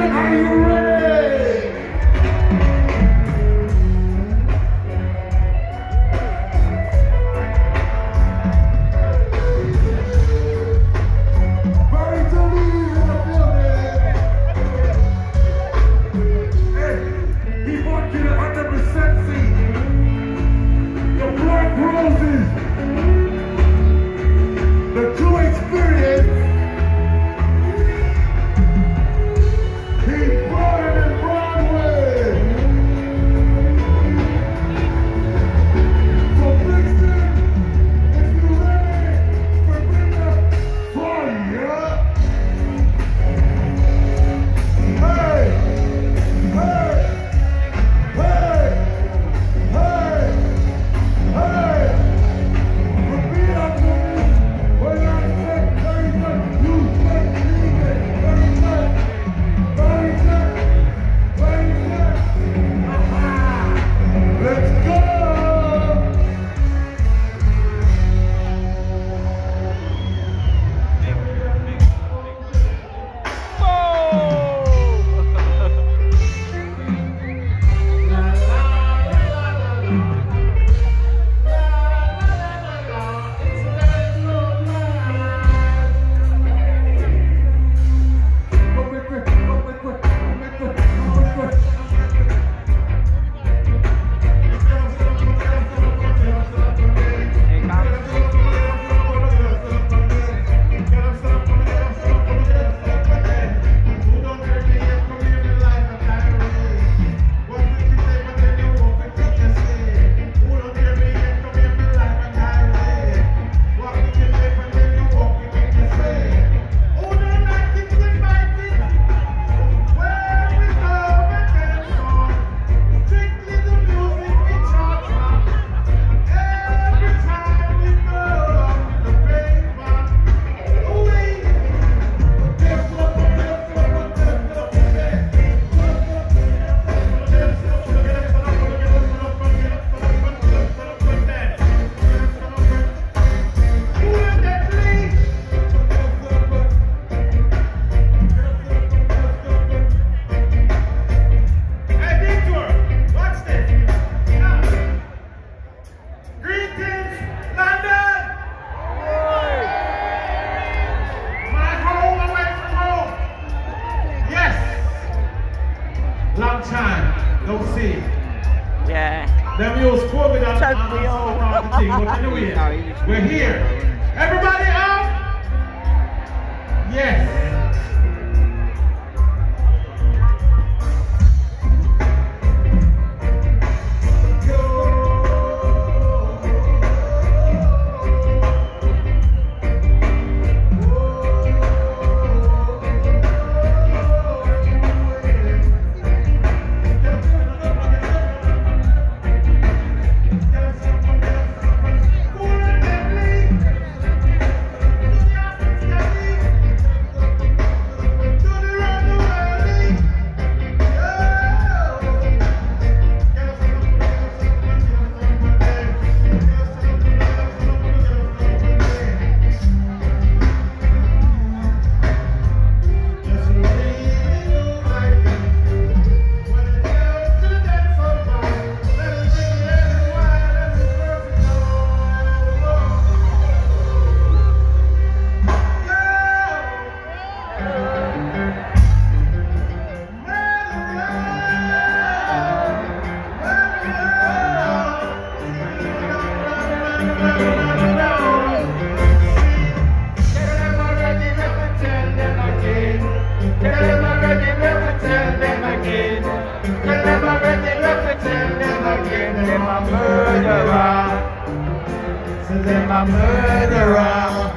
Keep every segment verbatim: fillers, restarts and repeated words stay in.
Are you ready? Very Delete in the building. Hey, he wants you to one hundred percent see the Black Roses, the true experience. He brought it in Broadway. So Brixton, if you're ready for bring the fire. Hey, hey, hey, hey, hey. Repeat after me. When I say very good, you say leave it. Very good. Very good. Very good. Aha. Let's go. Long time, don't see. Yeah. Them use COVID and Totally all the thing, but anyway, we're here. Everybody up? Yes. a murderer.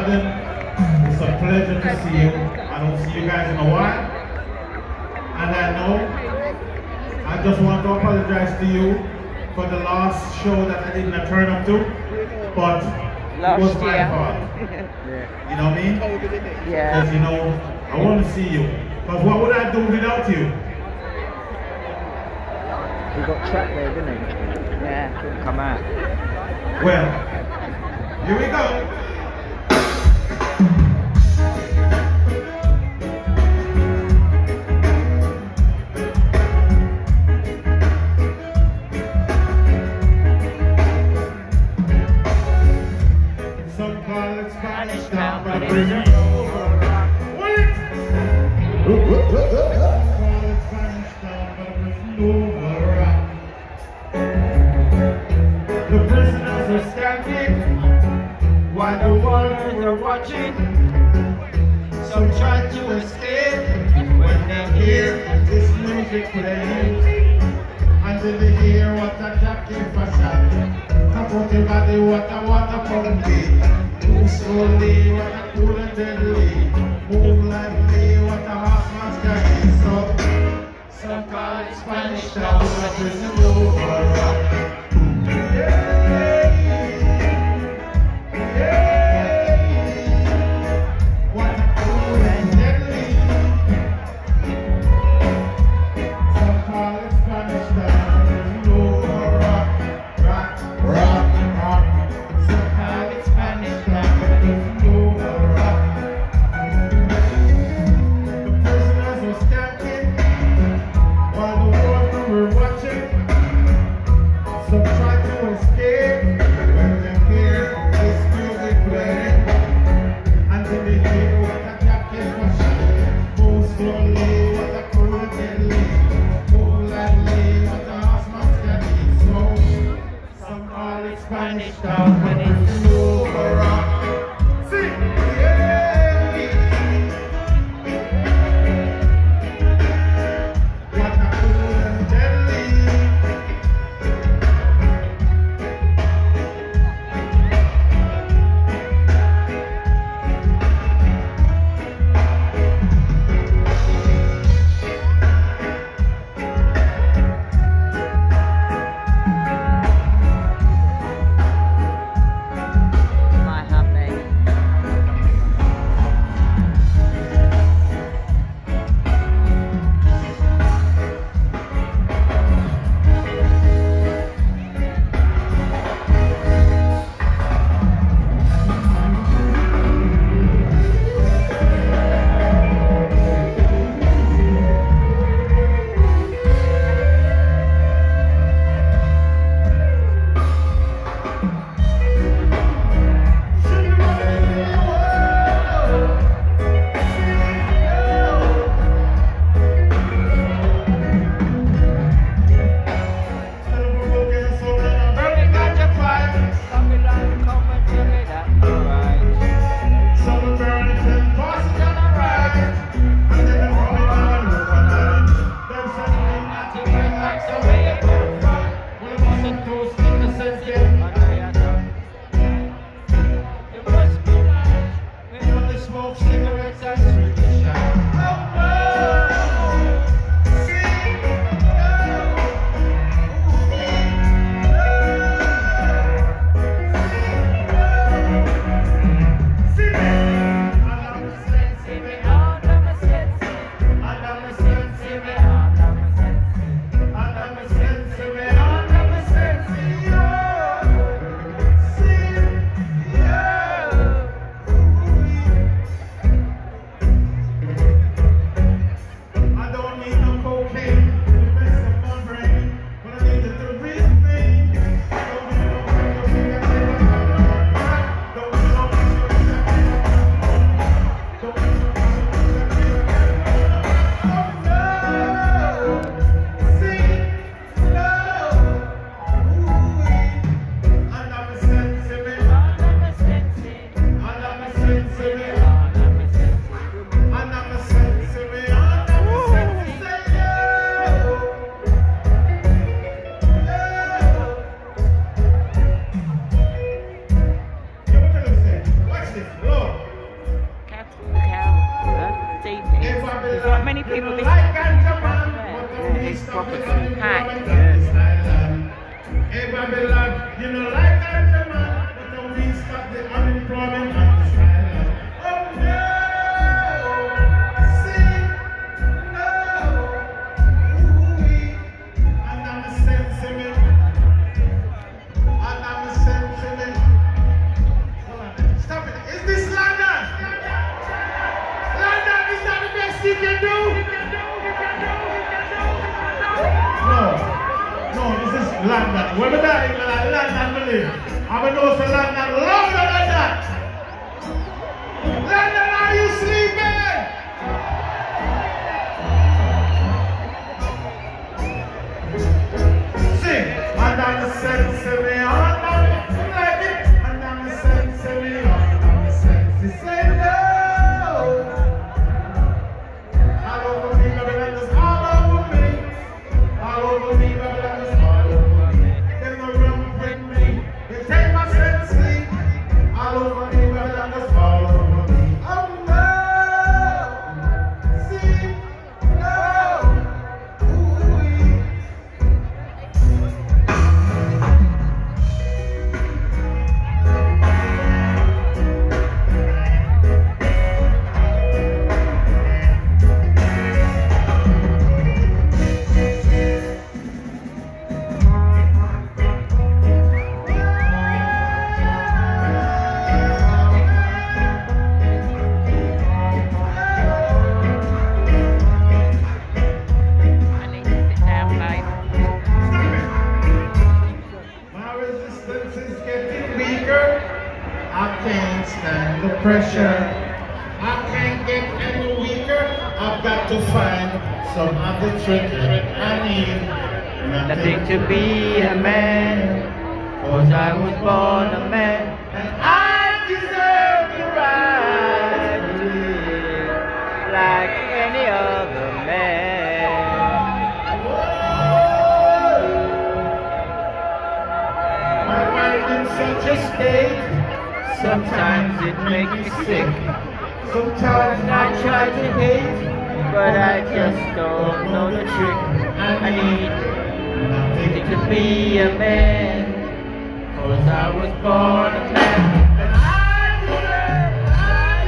London. It's a pleasure to see you. I don't see you guys in a while. And I know, I just want to apologize to you for the last show that I didn't turn up to. But it was my fault. You know what I mean? Yeah. Because, you know, I want to see you. Because what would I do without you? He got trapped there, didn't he? Yeah, couldn't come out. Well, here we go. Some call it Spanish town, but it isn't over. What? Some call it Spanish town, but it isn't over. The prisoners are standing while the world were watching. Some try to escape when they hear this music playing. Until they hear what a jockey fashion. About the body, what a water funky. Move slowly, what a cool and deadly. Move lightly, what a horseman's carry. So, some call it Spanish town, but it's an over. Spanish town, but it's over. Sing, yeah. What a cool and deadly. Watch this, Lord. best you can do? No. No, this is London. Where we are in London, we live. I'm going to go to London longer than that. London, are you sleeping? Sing. And I'm the sense of me on. Like it. And I'm the sense of me on. I'm the sense of say no. All over me, Babylon is all over me. All over me, Babylon is all over me. There's no room with me. They take my sense sleep. All over me, Babylon is all over me. Oh no. See, no. Ooh-wee. My resistance is getting weaker. I can't stand the pressure. I can't get any weaker. I've got to find some other trick. I need Nothing to be a man, cause I was born a man, and I deserve the right to live like any other man. my mind in such a state. Sometimes it makes me sick, Sometimes I try to hate, but I just don't know the trick. I need nothing to be a man, cause I was born a man, and I deserve, I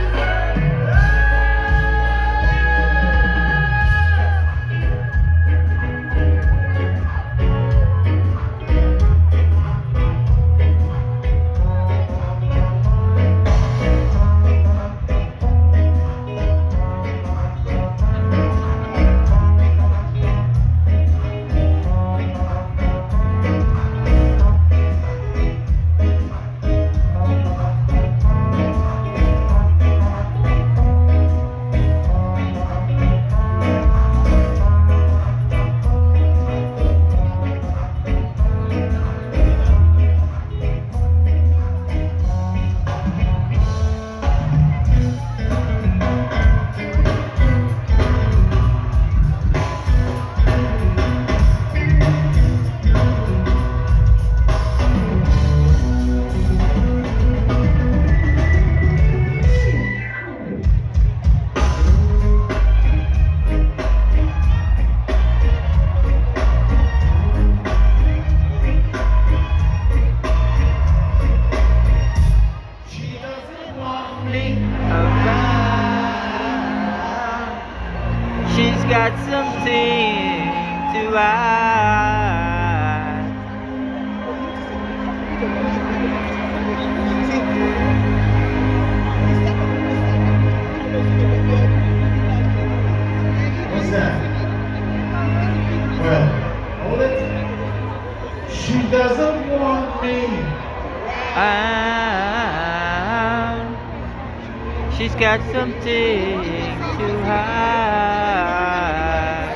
she's got something to hide. What's that? Well, hold it. She doesn't want me. Ah, she's got something to hide.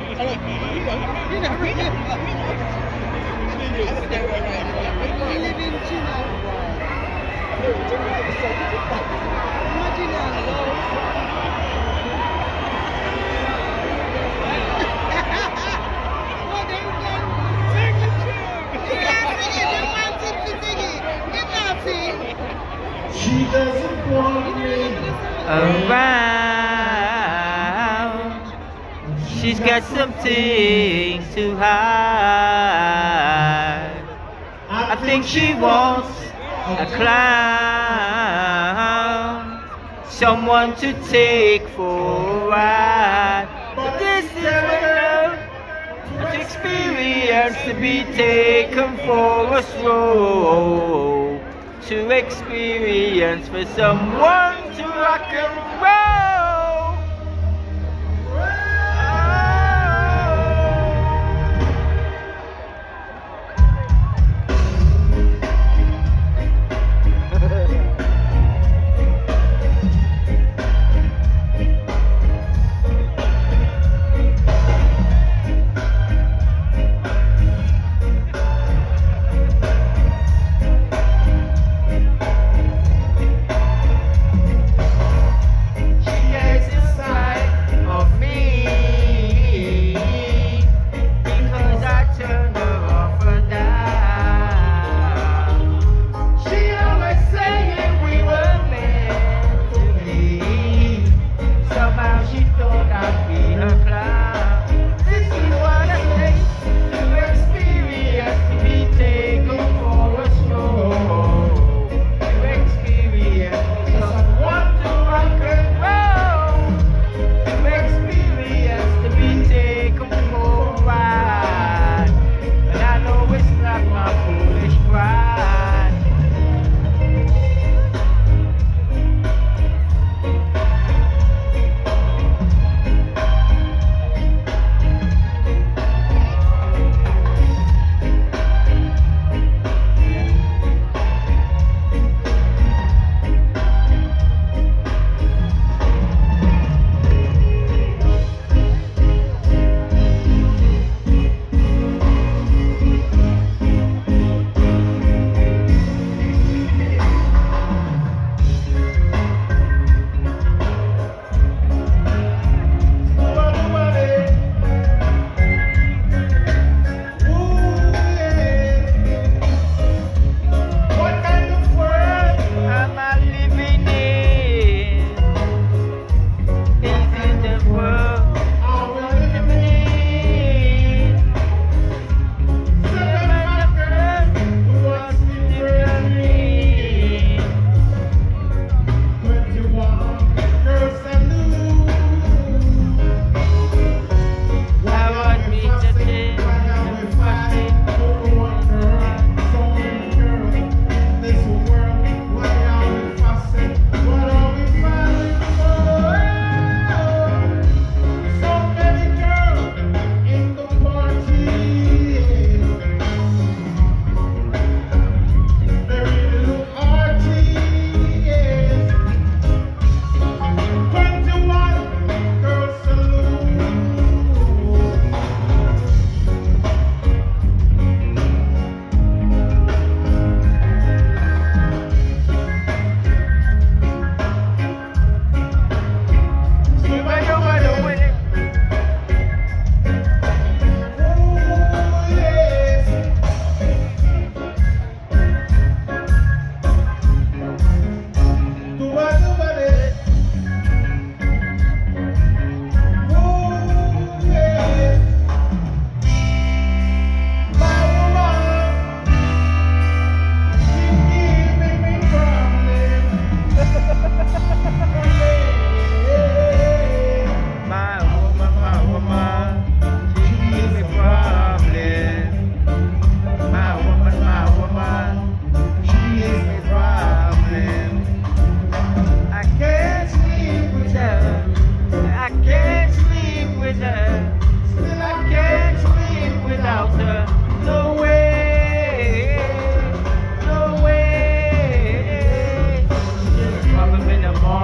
She doesn't want me. Around, she's got something to hide. I think she wants a clown, someone to take for a ride. But this is enough to experience, to be taken for a stroll, to experience, for someone to rock and roll.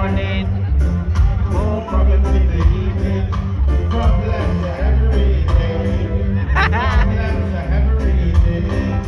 morning. No problems in the evening. Problems every day. Problems every day.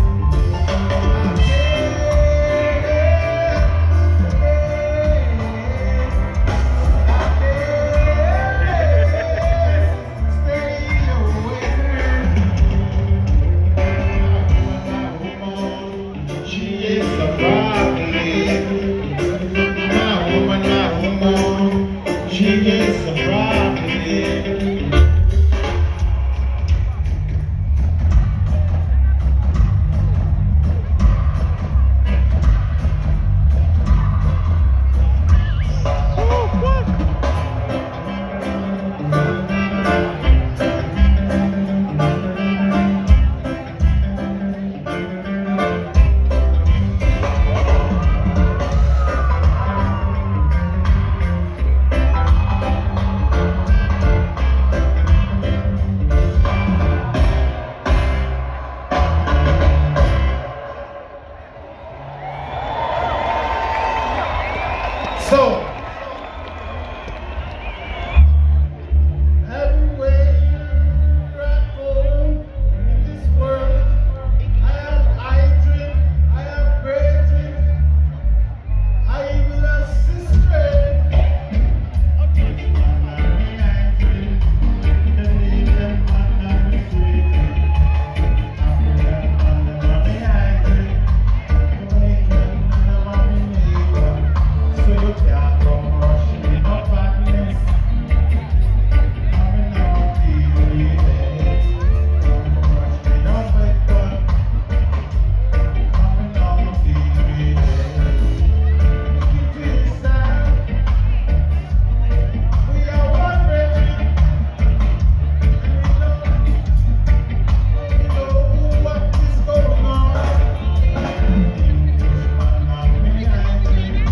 So, everywhere I go in this world, I have I dream, I have great dreams, I will assist strength. I dream, the leader and the sweet. African and the money I dream, the weekend and the money neighbor. So you can't come rushing in no badness. Coming on T V, come rushing in no bad fun. Coming on T V, keep it sad. We are one regiment, and we know, we know what is going on. Englishman and me behind me.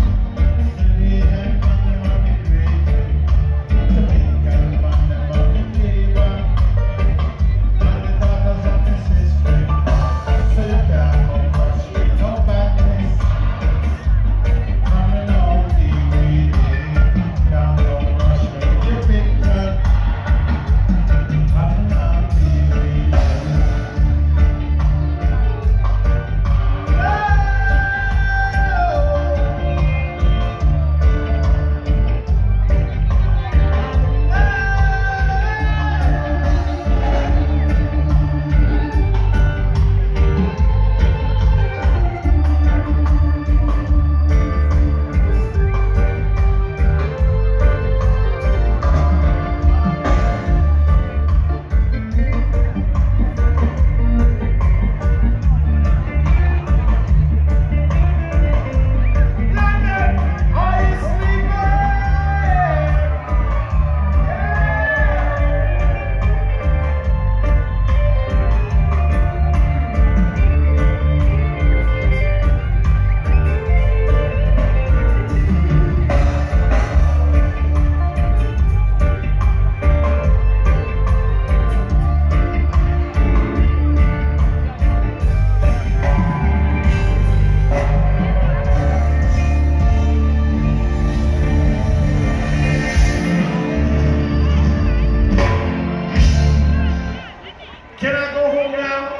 Can I go home now?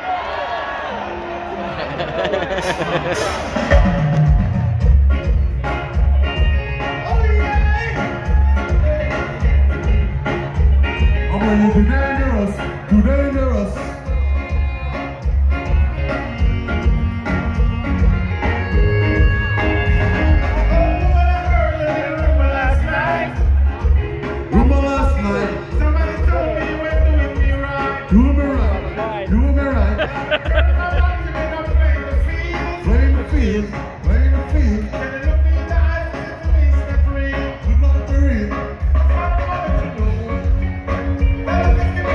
Oh yeah! I'm ready to dangerous, too dangerous. Rumor last night, Somebody told me you were doing me right. do me right, do me right. Playing the field, playing the field. Good luck to read.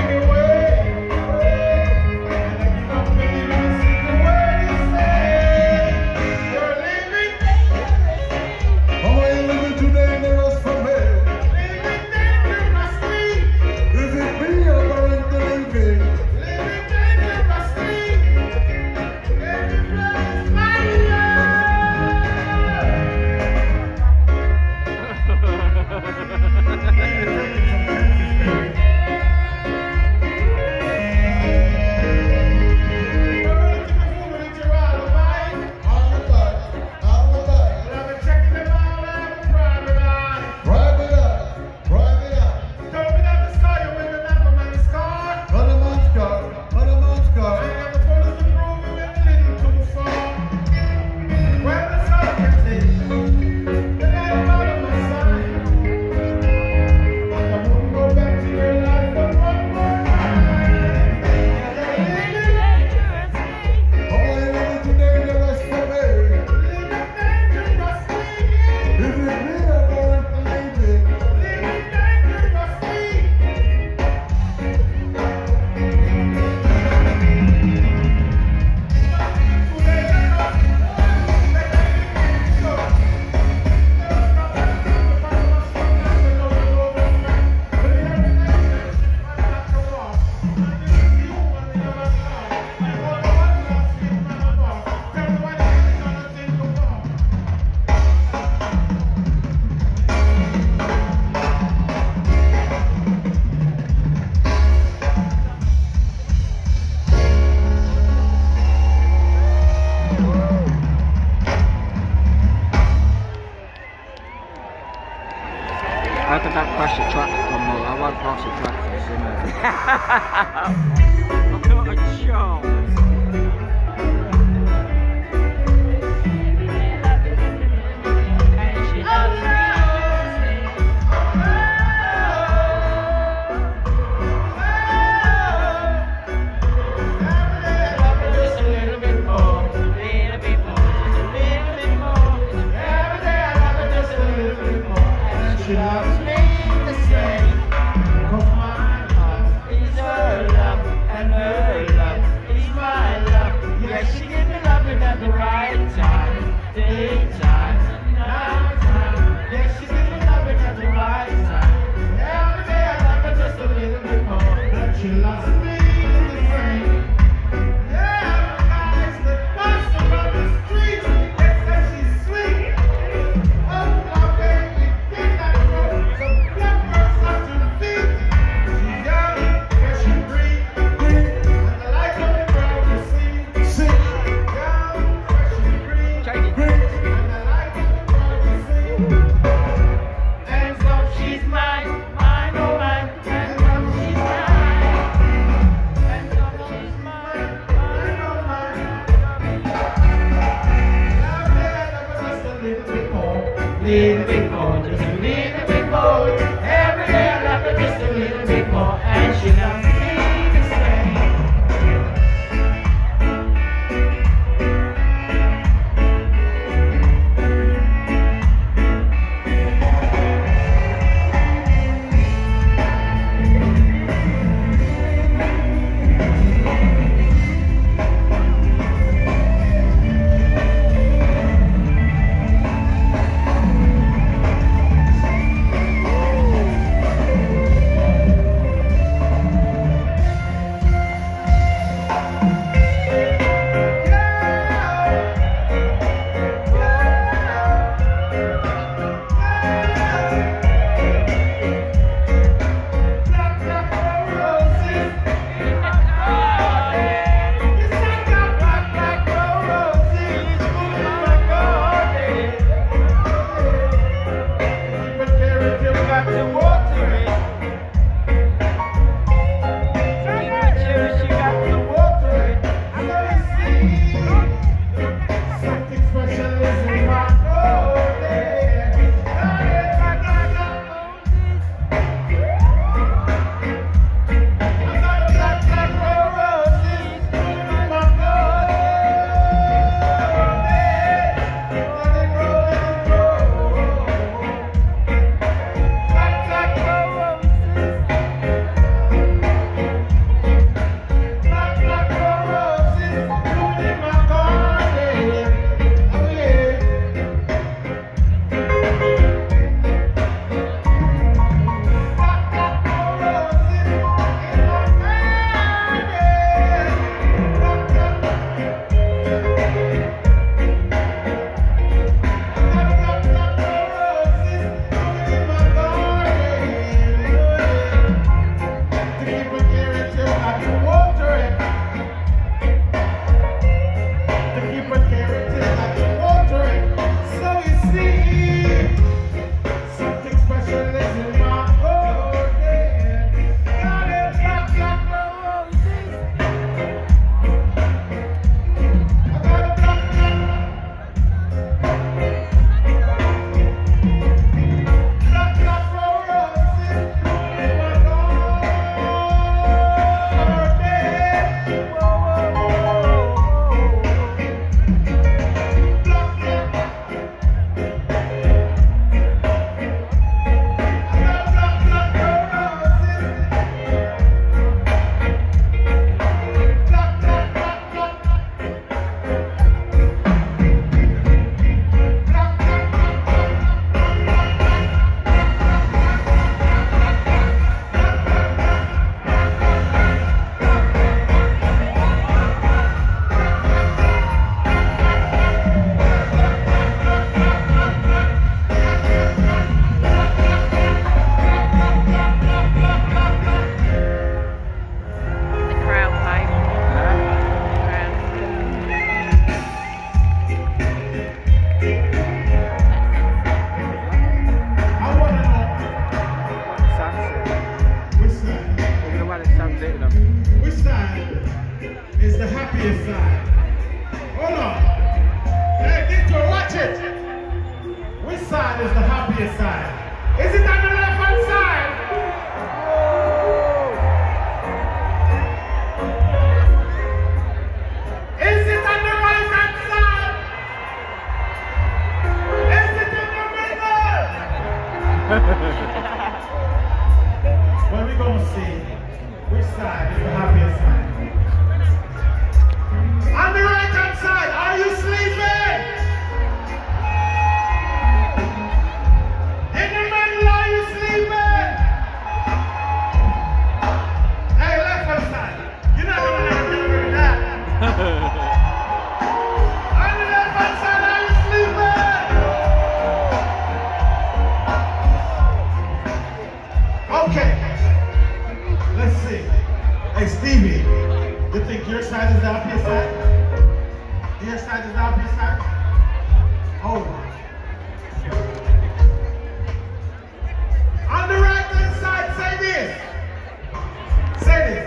I hope I don't crash the track on more. I won't pass the track for I've got a chance. She loves me the same, 'cause my love is her love, and her love is my love. Yeah, she gives me loving at the right time, daytime, nighttime. Yeah, she gives me loving at the right time. Every day I love her just a little bit more, but she loves me the same. Yeah, guys, the gossip on the streets, they say she's sweet. Oh, my baby, get that throat, so flip her up to the feet. She's young, and she breathes, breathes, and the light of the world you see. See, young, fresh and green, Change it. breathes, and the light of the world you see. And so she's mine, mine, oh mine, and so she's mine. And so she's mine, mine, oh mine. Now that I love her just a little bit more, little bit more, just a little bit more. Every day I love her just a little bit more, and she loves me the same. happiest side? Hold on. Hey, Victor, watch it. Which side is the happiest side? Is it on the left hand side? Is it on the right hand side? Is it in the middle? Well, we're going to see which side is the happiest side. On the right hand side, are you sleeping? In the middle, are you sleeping? Hey, left hand side, you're not going to let me do that. On the left hand side, are you sleeping? Okay, let's see. Hey, Stevie, you think your side is the happiest side? Your side is the happiest side? Oh. On the right hand side, say this. Say this.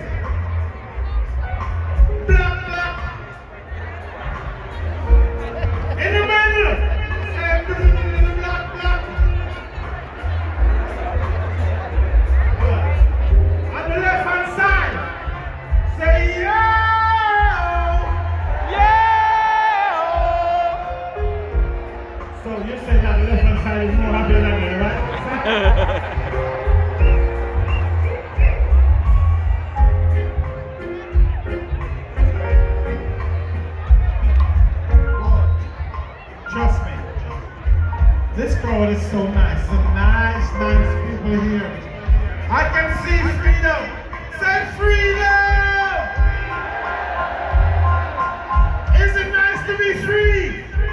Black, black. In the middle, say black, black. On the left hand side, say yo. So you say that the left hand side is more happy than the right side? Trust me, this crowd is so nice. Some nice, nice people here. I can see freedom. Say freedom! Is it nice to be free?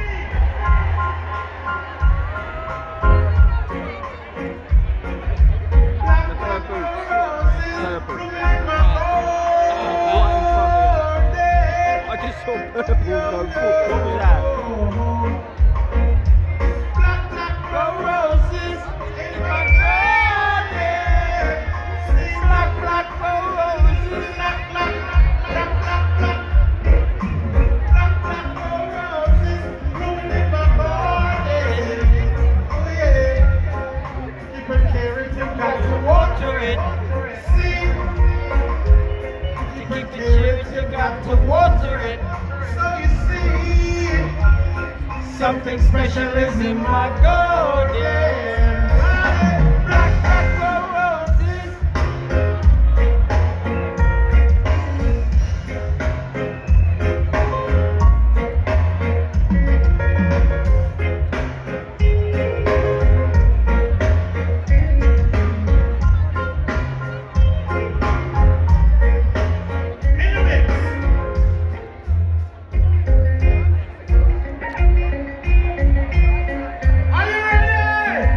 I just saw purple go through. What was that? Black, black roses in my garden. See black, black roses. Black, black, black, black, black. Black, black roses blooming in my garden. Oh yeah. You can carry it, you got to water it. See. You can carry it, you got to water it. So you see, something special is in my garden. Black, black roses. In the mix. Are you ready?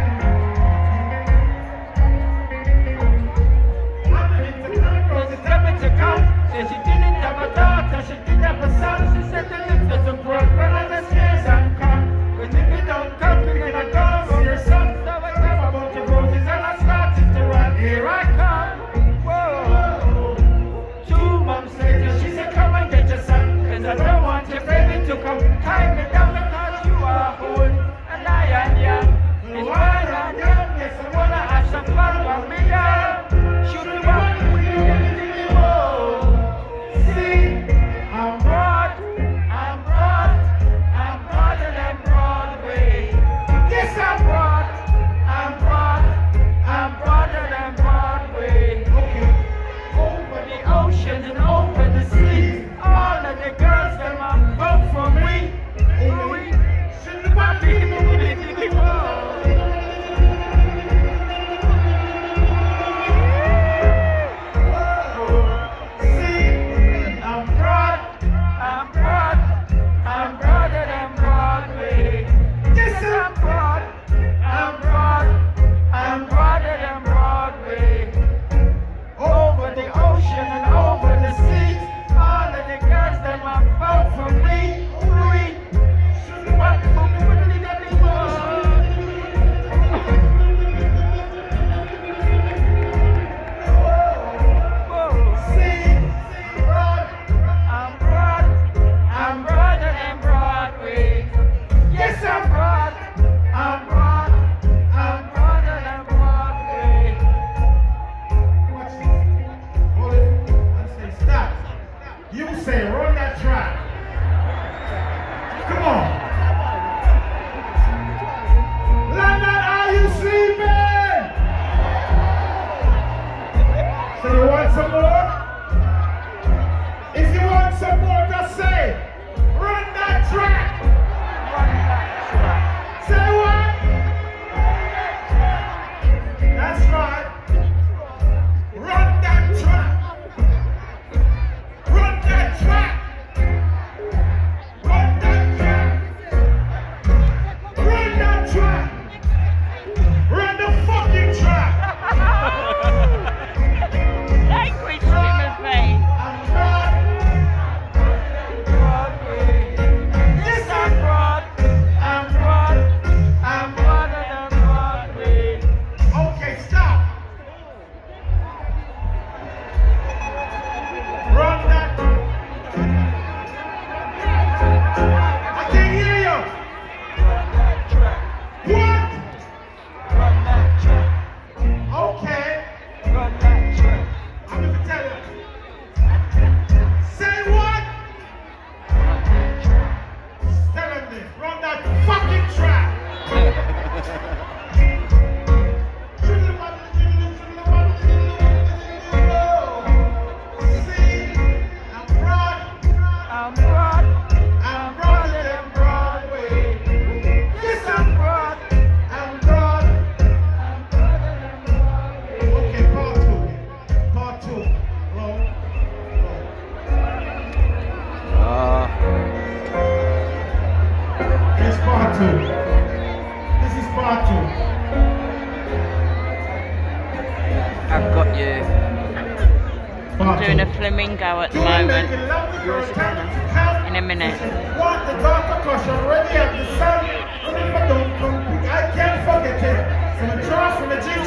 I've got you. I'm doing a flamingo at the moment. In a minute. What the dark percussion already have the sound.